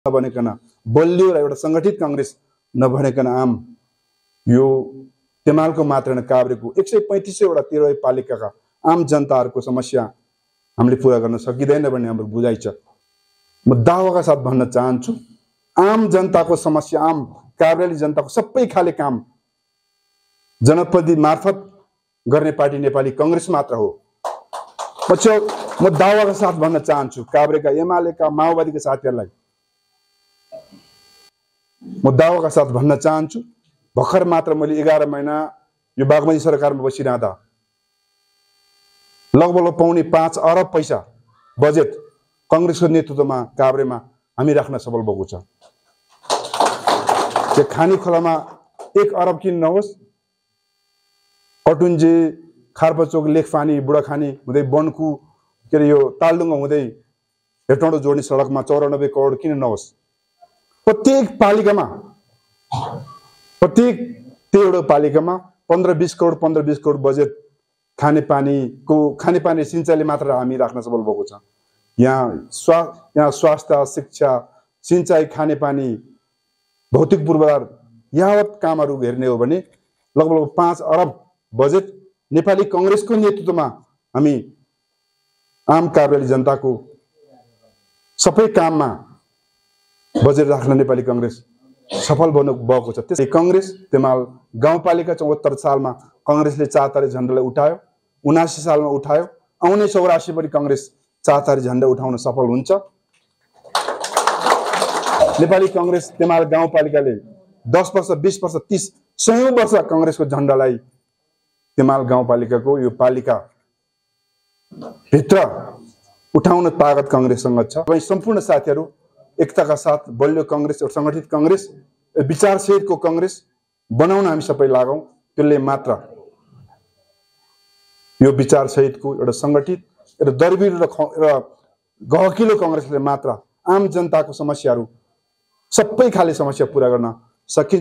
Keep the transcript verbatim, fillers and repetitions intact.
नबनिकन बलियो र एउटा संगठित कांग्रेस नबनिकन आम यो तेमालको मात्र न काभ्रेको एक सय पैंतीस वटा तेह्र पालिकाका आम जनताहरूको समस्या हामीले पूरा गर्न सकिँदैन भन्ने हाम्रो बुझाइ छ। म दावाका साथ भन्न चाहन्छु आम जनताको समस्या आम काभ्रेली जनताको सबै खाले काम जनप्रतिनिधि मार्फत गर्ने पार्टी नेपाली कांग्रेस मात्र हो। पछि म दावाका साथ भन्न चाहन्छु काभ्रेका एमालेका माओवादीका साथीहरूलाई म दावाका साथ भन्न चाहन्छु भर्खर मात्र मैले एघार महिना यो बागमती सरकारमा बसिरहँदा लगभग पाउने पाँच अरब पैसा बजेट कांग्रेसको नेतृत्वमा काभ्रेमा हामी राख्न सफल भएको छ। त्यो खानी खोलामा एक अरब किन नहोस् कटुन्जे खारपचोक लेखपानी बुढाखानी हुँदै बनकु के अरे यो तालडुङ्गा हुँदै हेटौँडो जोड्ने सडकमा चौरानब्बे करोड किन नहोस्। प्रत्येक पालिकामा प्रत्येक तेह्र पालिकामा पन्ध्र बीस करोड पन्ध्र बीस करोड बजेट खानेपानीको खानेपानी सिंचाइले मात्र हामी राख्न सफल भएको छ। यहाँ स्वा यहाँ स्वास्थ्य शिक्षा सिंचाइ खानेपानी भौतिक पूर्वाधार यावत कामहरू हेर्ने हो भने लगभग पाँच अरब बजेट नेपाली कांग्रेसको नेतृत्वमा हामी आम काभ्रेली जनताको सबै काममा बजेट राख्न नेपाली कांग्रेस सफल बन्नु भएको छ। त्यसै कांग्रेस तेमाल गाउँपालिका चौहत्तर सालमा कांग्रेसले चार तारे झण्डालाई उठायो, उनासी सालमा उठायो, आउने चौरासी पनि कांग्रेस चार तारे झण्डा उठाउन सफल हुन्छ। नेपाली कांग्रेस तेमाल गाउँपालिकाले दस वर्ष बीस वर्ष तीस सयौं वर्ष कांग्रेसको झण्डालाई तेमाल गाउँपालिकाको यो पालिका भित्र उठाउन तागत कांग्रेससँग छ। तपाईं सम्पूर्ण साथीहरू एकताका साथ बलियो कांग्रेस एउटा संगठित कांग्रेस विचार सहितको कांग्रेस बनाउन हामी सबै लागौं। त्यसले मात्र यो विचार सहितको एउटा संगठित एउटा दरबीर र गहकिलो कांग्रेसले मात्र आम जनताको समस्याहरू सबै खाले समस्या पूरा गर्न सकिन्छ।